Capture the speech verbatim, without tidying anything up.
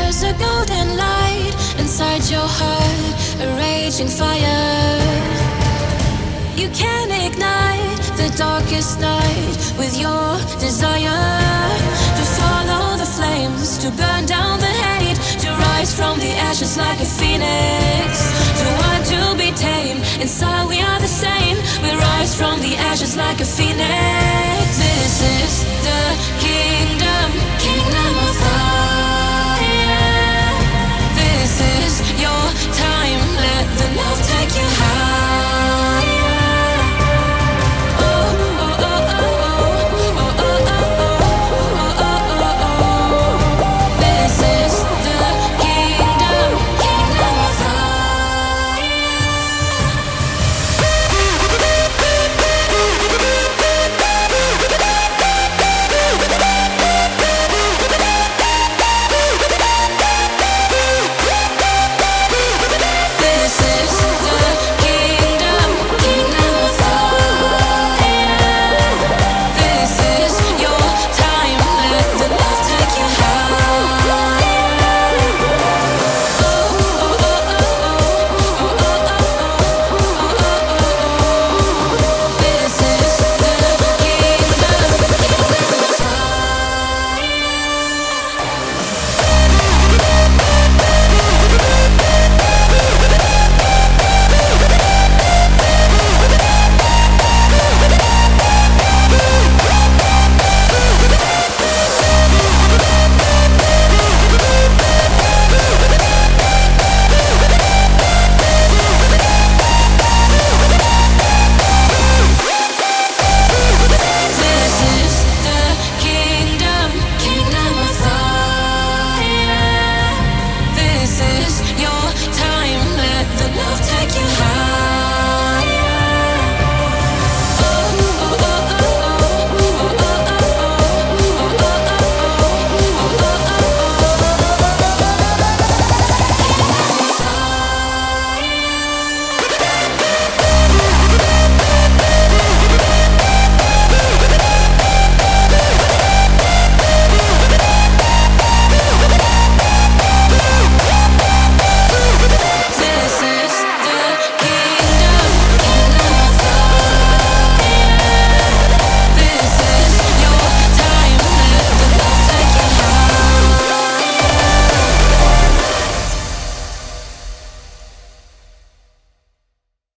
There's a golden light inside your heart, a raging fire. You can ignite the darkest night with your desire. To follow the flames, to burn down the hate, to rise from the ashes like a phoenix. To want to be tamed, inside we are the same. We rise from the ashes like a phoenix.